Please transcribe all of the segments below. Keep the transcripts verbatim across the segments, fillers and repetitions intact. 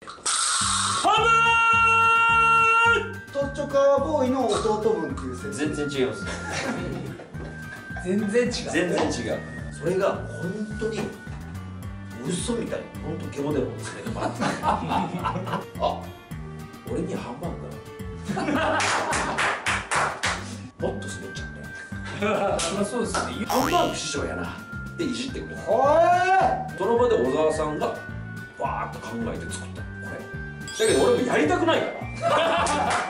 トッチョカーボーイの弟分っていう説。 全然違います。 全然違う。 全然違う。それが本当に嘘みたいに本当ゲボデボですね。あ、俺にハンバーグだ。もっと滑っちゃって。 そりゃそうですよね。 ハンバーグ師匠やなっていじってくれた。 おい。 その場で小沢さんがバーッと考えて作ったこれ。だけど俺もやりたくないから。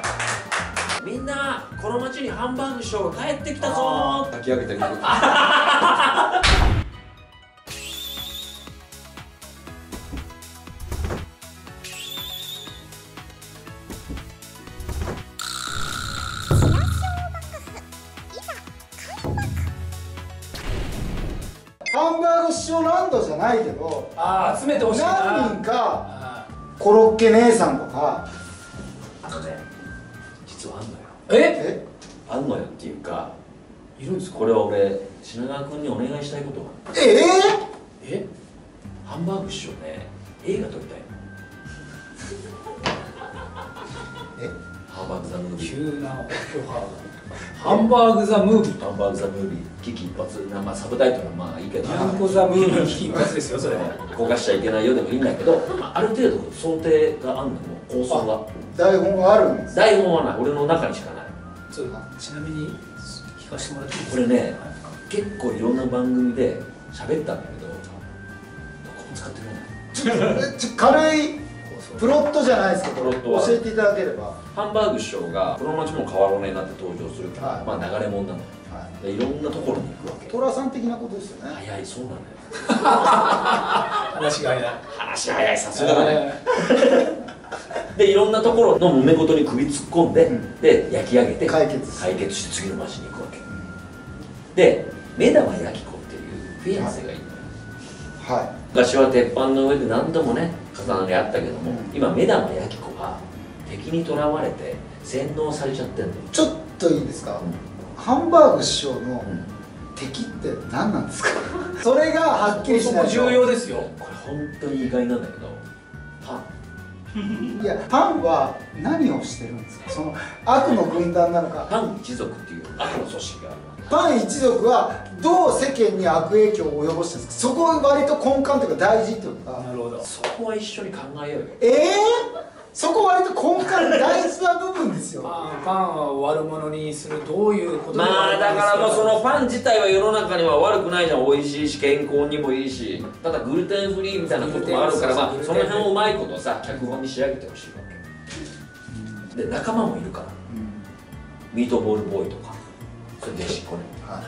みんなこの町にハンバーグ師匠が帰ってきたぞー。炊き上げてみる。 ハンバーグ師匠ランドじゃないけど、 ああ、集めてほしいな。 何人かコロッケ姉さんとか。 あとね、実はあんのよ。 え？ え？ あんのよっていうか、 いるんですか？ これは俺品川君にお願いしたいことがある。 ええ？ハンバーグ師匠ね、映画撮りたいの。 え？ ハンバーグザムービー。 急なオファーが。ハンバーグザムービー。 ハンバーグザムービー、危機一髪、まあサブタイトルはまあいいけど、 ニャンコザムービー危機一髪ですよそれ。 焦がしちゃいけないよでもいいんだけど、まあ、ある程度想定があんのも構想が。 台本があるんです。 台本はない、俺の中にしかない。 ちょっとちなみに聞かせてもらっていいですか？ これね、結構いろんな番組で喋ったんだけど、どこも使ってない。 ちょ軽いプロットじゃないですけど、 プロットは教えていただければ。 ハンバーグ師匠がこの街も変わろうねになって登場するから、 はいまあ流れ物なのよ。 はでいろんなところに行くわけ。 寅さん的なことですよね。 早い、そうなのよ。 話が早い。 話早い、さすがだね。でいろんなところの揉め事に首突っ込んで、うん、で焼き上げて解決解決して次の街に行くわけ、うん、で目玉焼き子っていうフィアンセがいるのよ。 はい、 昔は鉄板の上で何度もね重なりあったけども、うん、今目玉焼き子が敵にとらわれて洗脳されちゃってんの。 ちょっといいですか、うん、ハンバーグ師匠の敵って何なんですか？それがはっきりしないと。 重要ですよ。 これ本当に意外なんだけど、パン。 いや、パンは何をしてるんですか？その悪の軍団なのか。 パン一族っていう悪の組織がある。 パン一族はどう世間に悪影響を及ぼしてるんですか？そこが割と根幹というか大事というか。 なるほど。 そこは一緒に考えようよ。 ええーそこ割と根幹大事な部分ですよ。 パン、パンは悪者にするどういうことで。 まあだからもうそのパン自体は世の中には悪くないじゃん。美味しいし健康にもいいし、ただグルテンフリーみたいなこともあるから、まあその辺をうまいことさ脚本に仕上げてほしいわけで、仲間もいるから、うん、ミートボールボーイとかそれ弟子っ子ね、はい、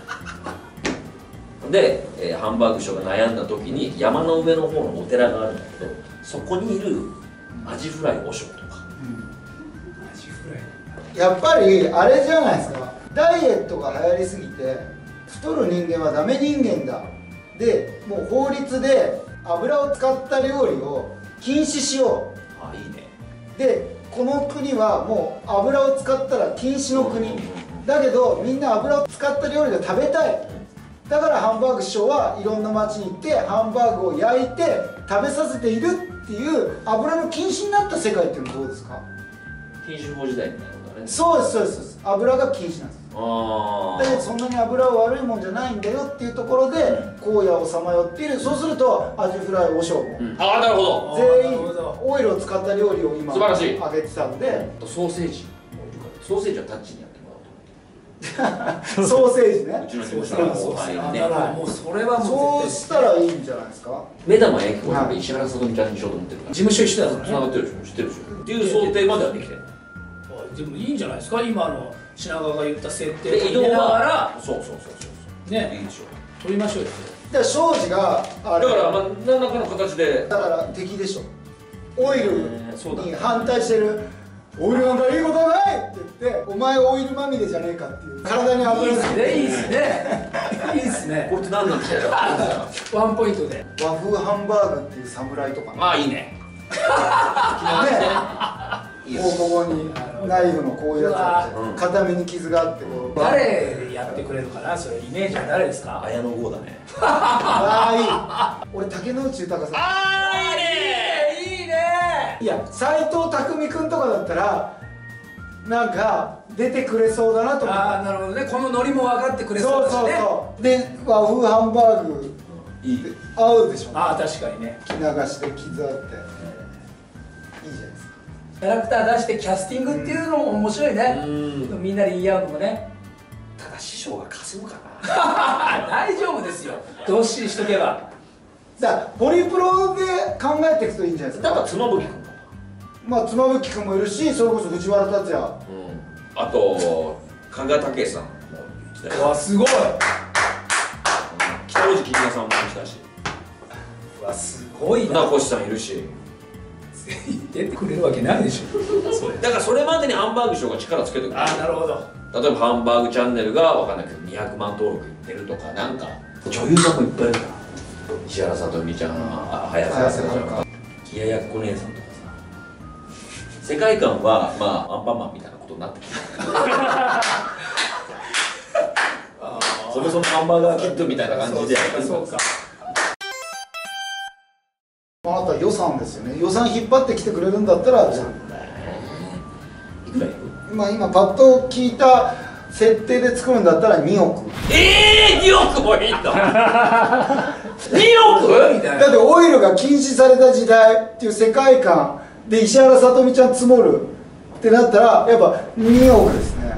で、えー、ハンバーグ師匠が悩んだ時に山の上の方のお寺があるんだけど、そこにいるアジフライ和尚とか、うん、 アジフライやっぱりあれじゃないですか。ダイエットが流行りすぎて太る人間はダメ人間だで、もう法律で油を使った料理を禁止しよう。 ああいいね。 でこの国はもう油を使ったら禁止の国だけど、みんな油を使った料理が食べたい。だからハンバーグ師匠はいろんな町に行ってハンバーグを焼いて食べさせているっていう油の禁止になった世界っていうのはどうですか？ 禁酒法時代みたいなことだね。 そうですそうですそうです。油が禁止なんです。 ああ。 だけどそんなに油は悪いもんじゃないんだよっていうところで荒野をさまよっている。そうするとアジフライ和尚も、うん、 ああなるほど、 全員オイルを使った料理を今素晴らしい揚げてたので、 ソーセージもいるから、ソーセージはタッチにやってもらおうと思って。 ソーセージね。 うちの事務所の後輩にね。 もうそれはもうそうしたらいいんじゃないですか。 目玉焼き子は石原さとみちゃんにしようと思ってるから。 事務所一緒だからつながってるでしょ、知ってるでしょっていう想定まではできてる。 でもいいんじゃないですか、今の品川が言った設定で移動はら、 そうそうそうそうね、 いいでしょ。 取りましょうよ。 で庄司があれだからまあ何らかの形で、 だから敵でしょ。オイルに反対してる。オイルなんかいいことはないって言って、お前オイルまみれじゃねえかっていう。体に油がついて。 いいっすね。いいっすね。 これって何なんですか？ ワンポイントで。 和風ハンバーグっていう侍とかね。 ああいいね。 ね。ここにナイフのこういうやつがあって、片目に傷があってこう。 誰やってくれるかな、それイメージは誰ですか？ 綾野剛だね。 ああいい。俺竹野内豊さん。 ああいいね。いいね。 いや斎藤工君とかだったらなんか出てくれそうだなと思って。 ああなるほどね、このノリも分かってくれそうだしね。 そうそうそうで和風ハンバーグいい合うでしょ。 ああ確かにね、 着流して傷あっていいじゃないですか。 キャラクター出してキャスティングっていうのも面白いね、うん、みんなで言い合うのもね。 ただ師匠が稼ぐかな大丈夫ですよ、どっしりしとけば。 だからホリプロで考えていくといいんじゃないですか。 だから妻夫木君かな。 まあ妻夫木君もいるし、それこそ藤原竜也、うん、 あと加賀武さんも来たよ。 わすごい。 北大路欣也さんも来たし、 わすごいな。 船越さんいるし出てくれるわけないでしょそれだからそれまでにハンバーグ賞が力つけてくる。 ああなるほど。 例えばハンバーグチャンネルが分かんないけどにひゃくまん登録いってるとか、なんか女優さんもいっぱいいるから、石原さとみちゃん、あ早瀬はるか、冷ややっこ姉さんとかさ、世界観はまあアンパンマンみたいなことになってきてそもそもハンバーガーキットみたいな感じで。 そうか。 あなた予算ですよね。予算引っ張ってきてくれるんだったらじゃあいくらいる？ まあ今パッと聞いた設定で作るんだったらにおく。 ええー、におくもいいんだにおくみたいな。 だってオイルが禁止された時代っていう世界観で石原さとみちゃん積もるってなったらやっぱにおくですね。いや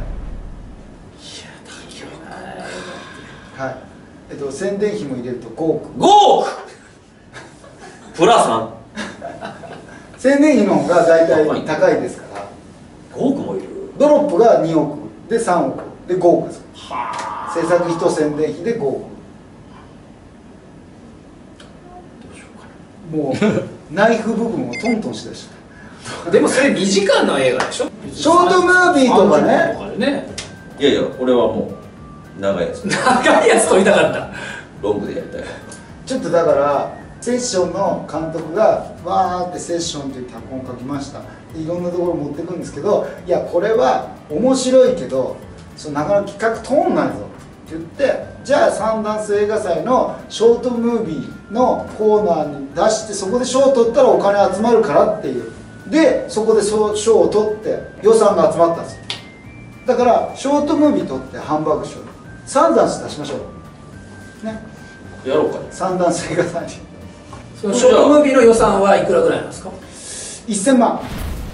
高い。はい。えっと宣伝費も入れるとごおく。 ごおくプラさん宣伝費の方が大体高いですから。 ごおくもいる。 ドロップがにおくでさんおくでごおくです。はあ。制作費と宣伝費でごおく。 どうしようかな。 もうナイフ部分をトントンしだした。 でもそれにじかんの映画でしょ。 ショートムービーとかね。 ね。 いやいや、俺はもう長いやつ。 長いやつ撮りたかった。 ロングでやりたい。 ちょっとだからセッションの監督がわーってセッションという脚本を書きました。いろんなところ持ってくんですけど、いやこれは面白いけどそのなかなか企画通んないぞって言って、じゃあサンダンス映画祭のショートムービーのコーナーに出して、そこで賞を取ったらお金集まるからっていう、でそこで賞を取って予算が集まったんですよ。だからショートムービー取ってハンバーグ賞サンダンス出しましょうね。 やろうかね。 サンダンス映画祭にそのショートムービーの予算はいくらぐらいなんですか？ せんまん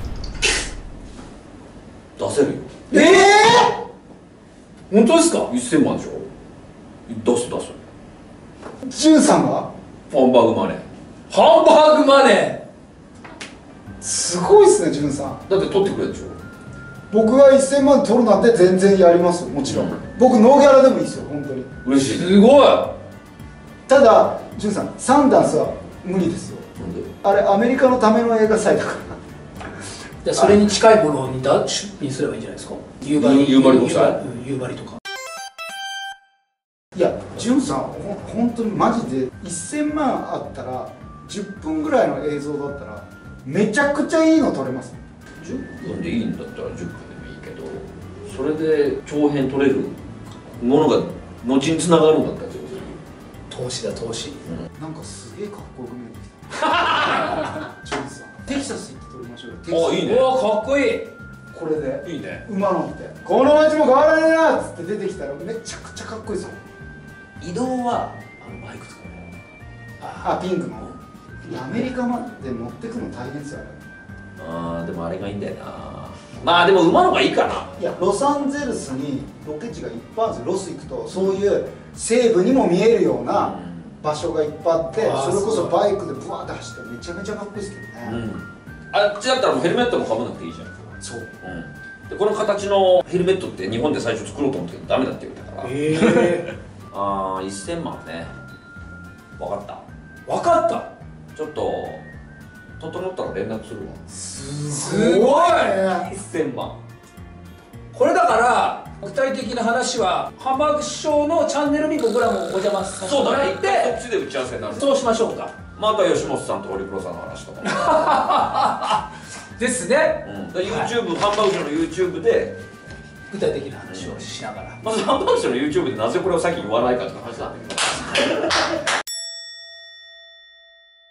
出せるよ。 ええー、本当ですか？ せんまんでしょ。出す出す。 ジュンさんがハンバーグマネー。 ハンバーグマネーすごいっすね、ジュンさん。 だって取ってくれるでしょ。 僕がせんまん取るなんて全然やりますよ、もちろん、うん、僕ノーギャラでもいいですよ、本当に嬉しい。 すごい。 ただジュンさん、サンダンスは無理ですよ。あれアメリカのための映画祭だからじゃそれに近いものに出品すればいいんじゃないですか。夕張夕張国際、 夕張とか。 いや、ジュンさん、ほ本当にマジでせんまんあったらじゅっぷんぐらいの映像だったらめちゃくちゃいいの撮れます。 じゅっぷんでいいんだったらじゅっぷんでもいいけど、それで長編撮れるものが後につながるんだったら投資だ投資、 うん、なんかすげえかっこよく見えてきたジュンさん、テキサス行って撮りましょうよ。 あ、いいね。 うわ、かっこいい。 これでいいね。 馬乗ってこの街も変わらねえなっつって出てきたらめちゃくちゃかっこいいですよ。 移動はあのバイク使うね。 あ、ピンクのアメリカまで持ってくの大変ですよね。 あー、でもあれがいいんだよな。まあでも馬の方がいいかな。 いや、ロサンゼルスにロケ地がいっぱいあるんですよ。ロス行くとそういう西部にも見えるような場所がいっぱいあって、それこそバイクでブワーって走ってめちゃめちゃかっこいいですけどね、 うん、あっちだったらもうヘルメットもかぶらなくていいじゃん。 そう、 うん、でこの形のヘルメットって日本で最初作ろうと思ったけどダメだって言ったから。へえああ、せんまんね。分かった分かった。 ちょっと整ったら連絡するわ。 すごいせんまん。 これだから具体的な話はハンバーグ師匠のチャンネルに僕らもお邪魔させてもらって、 そうだね、そっちで打ち合わせになる。 そうしましょうか。 また吉本さんとホリプロさんの話とかですね、 うん、YouTube、はい、ハンバーグ師匠の YouTube で具体的な話をしながら、 まずハンバーグ師匠の YouTube でなぜこれを先に言わないかって話なんだけどハ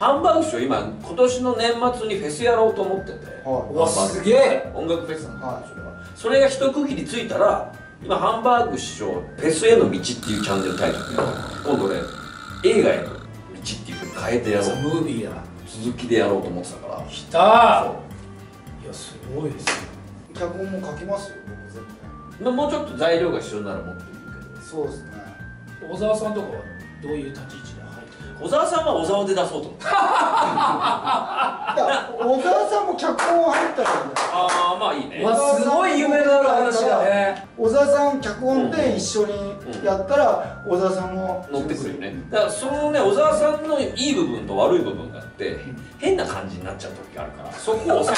ハンバーグ師匠今今年の年末にフェスやろうと思ってて、 はうわすげえ。 音楽フェスなんだ、 はいそれはそれが一区切りついたら今ハンバーグ師匠フェスへの道っていうチャンネルタイトルで今度ね映画への道っていうふうに変えてやろう、 ムービーだ。 続きでやろうと思ってたから、 きたー。いやすごいですよ。 い、脚本も書きますよ僕全然。 まあもうちょっと材料が必要ならもっと言うけど、 そうですね。 小沢さんとかはどういう立ち位置で入ってる？ 小沢さんは小沢で出そうと思っていや小沢さんも脚本入ったからね。 ああまあいいね。 うわすごい夢のある話だね。 小沢さん脚本で一緒にやったら小沢さんも乗ってくるよね。だからそのね小沢さんのいい部分と悪い部分があって変な感じになっちゃう時があるからそこを抑えてほし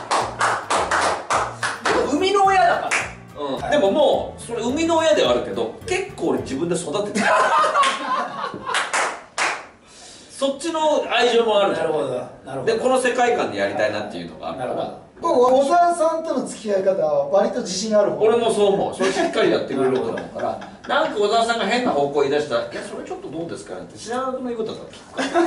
い。 でも生みの親だから。 うん、でももうそれ生みの親ではあるけど結構俺自分で育ててるそっちの愛情もあるじゃん。 なるほどなるほど。 でこの世界観でやりたいなっていうのがあるからなるほど。 僕小沢さんとの付き合い方は割と自信ある方。 俺もそう思う。それしっかりやってくれると思うからなんか小沢さんが変な方向言い出したら「いやそれちょっとどうですか?」って知らなくの言うことだから聞く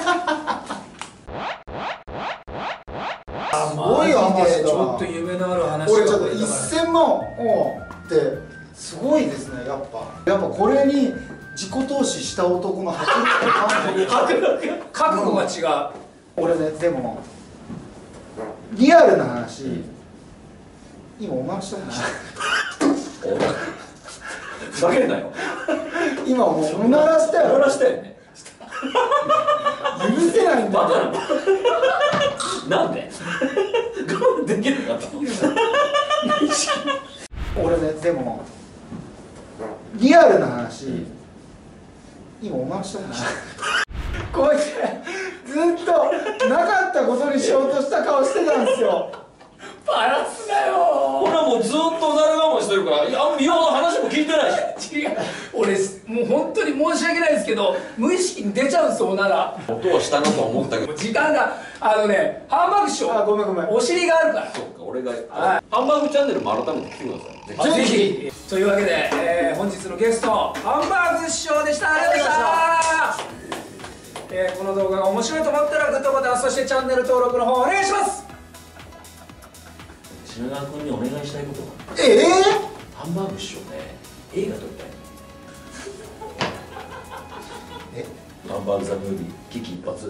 からすごい話だな。 ちょっと夢のある話。 これちょっとせんまんってすごいですね。やっぱやっぱこれに自己投資した男の迫力感じ覚悟が違う。 俺ねでもリアルな話、今お前したもんふざけんなよ。 今もううならしたよ。 おならしたよね。 許せないんだよ。 なんで我慢できなかったの。 俺ねでもリアルな話、今お前したもんこうやってずっとなかったことにしようとした顔してたんですよ。 バラすなよ。 俺はもうずっとおなら我慢してるからいや美容の話も聞いてないし違う。俺もう本当に申し訳ないですけど無意識に出ちゃうんですよおなら。 音はしたなとは思ったけど時間があのねハンバーグ師匠。 あごめんごめん。 お尻があるから。 そうか俺がはいハンバーグチャンネルも改めて来てください。 あぜひ。というわけで、えー本日のゲストハンバーグ師匠でした。ありがとうございました。えーこの動画が面白いと思ったらグッドボタンそしてチャンネル登録の方お願いします。 品川君にお願いしたいことがええハンバーグ師匠ね映画撮りたいえハンバーグ・ザ・ムービー危機一髪